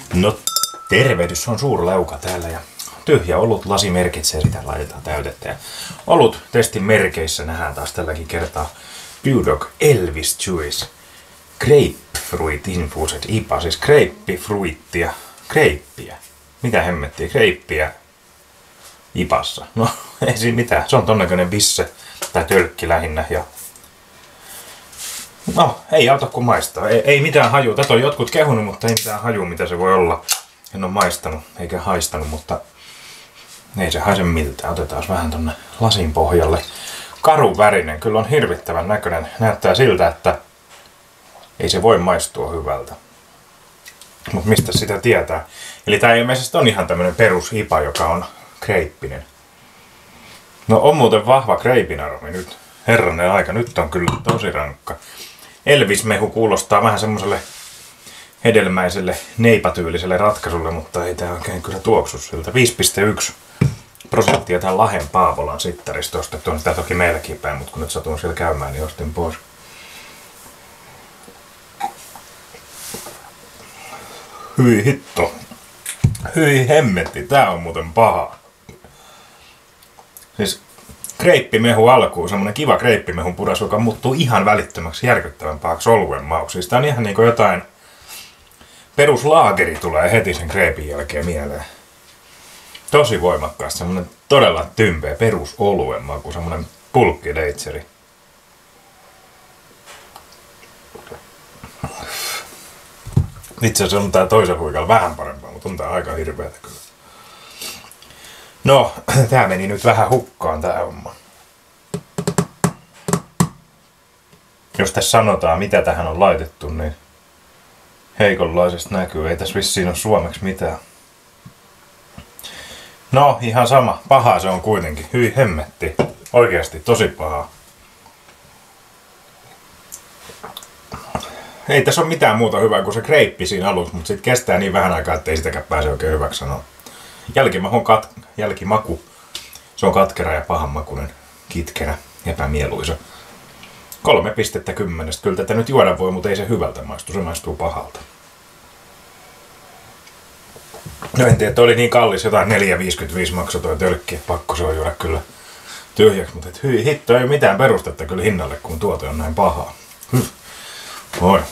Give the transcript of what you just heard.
No, tervehdys, on suurleuka täällä ja tyhjä olut lasi merkitsee sitä, laitetaan täytettä. Ja olut testin merkeissä nähdään taas tälläkin kertaa Brewdog Elvis Juice Grapefruit Infused IPA, siis grapefruittia, greippiä. Mitä hemmettiä, greippiä IPassa? No ei siinä mitään, se on ton näköinen bisse tai tölkki lähinnä ja no, ei auta kuin maistaa. Ei mitään hajua. Tätä on jotkut kehunut, mutta ei mitään hajua, mitä se voi olla. En ole maistanut eikä haistanut, mutta ei se haise miltään. Otetaan vähän tonne lasin pohjalle. Karun värinen, kyllä on hirvittävän näköinen. Näyttää siltä, että ei se voi maistua hyvältä. Mutta mistä sitä tietää? Eli tää ilmeisesti on ihan tämmönen perus IPA, joka on kreippinen. No on muuten vahva kreipin aromi nyt. Herranen aika, nyt on kyllä tosi rankka. Elvis-mehu kuulostaa vähän semmoselle hedelmäiselle, neipatyyliselle ratkaisulle, mutta ei tää oikein kyllä tuoksu siltä. 5,1% tää Lahen Paavolan sittarista ostettu. On sitä toki meilläkin päin, mutta kun nyt satun siellä käymään, niin ostin pois. Hyi hitto. Hyi hemmetti, tää on muuten paha. Siis kreippimehu alkuun, semmonen kiva kreippimehun pudas, joka muuttuu ihan välittömäksi järkyttävän pahaksi oluen mauksi. Siis tää on ihan niinku jotain peruslaageri tulee heti sen kreipin jälkeen mieleen. Tosi voimakkaasti, semmonen todella tympeä perusoluen maku, semmonen pulkkideitseri. Itse asiassa on tää toisen huikalla vähän parempaa, mutta on tää aika hirveetä kyllä. No, tää meni nyt vähän hukkaan tää homma. Jos tässä sanotaan mitä tähän on laitettu, niin heikonlaisesta näkyy. Ei tässä vissiin ole suomeksi mitään. No, ihan sama. Pahaa se on kuitenkin. Hyi hemmetti. Oikeasti tosi pahaa. Ei tässä ole mitään muuta hyvää kuin se kreippi siinä alussa, mutta sit kestää niin vähän aikaa, ettei sitäkään pääse oikein hyväksi sanoa. Jälkimaku. Se on katkera ja pahanmakuinen, kitkerä, epämieluisa. 3,10. Kyllä tätä nyt juoda voi, mutta ei se hyvältä maistu. Se maistuu pahalta. No en tiedä, että oli niin kallis, jotain 4,55 maksoi toi tölkki, että pakko se on juoda kyllä tyhjäksi. Mutta hyi hitto, ei ole mitään perustetta kyllä hinnalle, kun tuote on näin pahaa. Voi.